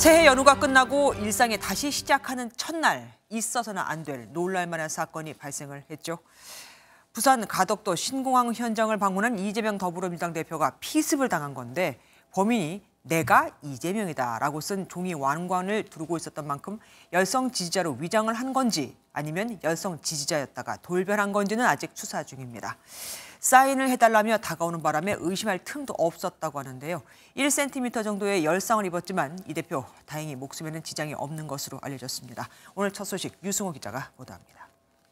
새해 연휴가 끝나고 일상에 다시 시작하는 첫날 있어서는 안 될 놀랄만한 사건이 발생을 했죠. 부산 가덕도 신공항 현장을 방문한 이재명 더불어민주당 대표가 피습을 당한 건데 범인이 내가 이재명이다라고 쓴 종이 왕관을 두르고 있었던 만큼 열성 지지자로 위장을 한 건지 아니면 열성 지지자였다가 돌변한 건지는 아직 수사 중입니다. 사인을 해달라며 다가오는 바람에 의심할 틈도 없었다고 하는데요. 1cm 정도의 열상을 입었지만 이 대표 다행히 목숨에는 지장이 없는 것으로 알려졌습니다. 오늘 첫 소식 유승호 기자가 보도합니다.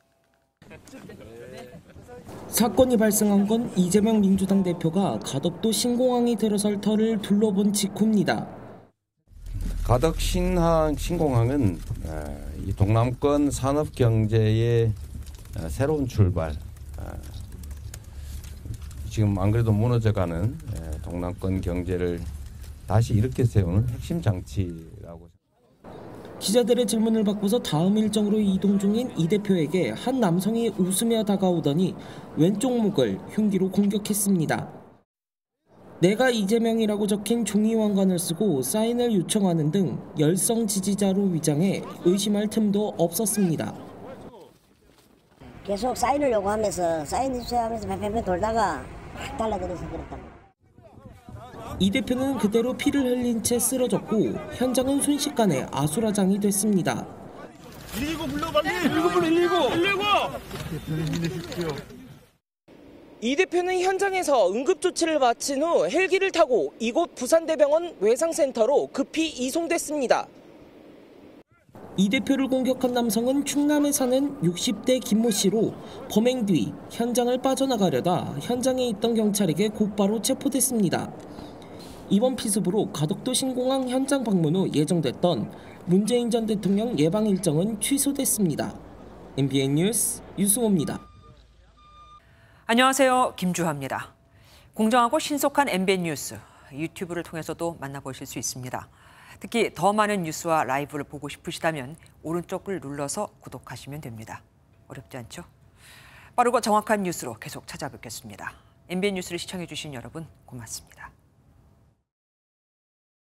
사건이 발생한 건 이재명 민주당 대표가 가덕도 신공항에 들어설 터를 둘러본 직후입니다. 가덕 신공항은 이 동남권 산업 경제의 새로운 출발, 지금 안 그래도 무너져가는 동남권 경제를 다시 일으켜 세우는 핵심 장치라고. 기자들의 질문을 받고서 다음 일정으로 이동 중인 이 대표에게 한 남성이 웃으며 다가오더니 왼쪽 목을 흉기로 공격했습니다. 내가 이재명이라고 적힌 종이 왕관을 쓰고 사인을 요청하는 등 열성 지지자로 위장해 의심할 틈도 없었습니다. 계속 사인을 요구하면서 사인 해주세요 하면서 팬팬 돌다가 막 달라들어서 그랬다. 이 대표는 그대로 피를 흘린 채 쓰러졌고 현장은 순식간에 아수라장이 됐습니다. 119 불러 빨리! 119! 이 대표는 현장에서 응급조치를 마친 후 헬기를 타고 이곳 부산대병원 외상센터로 급히 이송됐습니다. 이 대표를 공격한 남성은 충남에 사는 60대 김모 씨로 범행 뒤 현장을 빠져나가려다 현장에 있던 경찰에게 곧바로 체포됐습니다. 이번 피습으로 가덕도 신공항 현장 방문 후 예정됐던 문재인 전 대통령 예방 일정은 취소됐습니다. MBN 뉴스 유승호입니다. 안녕하세요. 김주하입니다. 공정하고 신속한 MBN 뉴스, 유튜브를 통해서도 만나보실 수 있습니다. 특히 더 많은 뉴스와 라이브를 보고 싶으시다면 오른쪽을 눌러서 구독하시면 됩니다. 어렵지 않죠? 빠르고 정확한 뉴스로 계속 찾아뵙겠습니다. MBN 뉴스를 시청해주신 여러분 고맙습니다.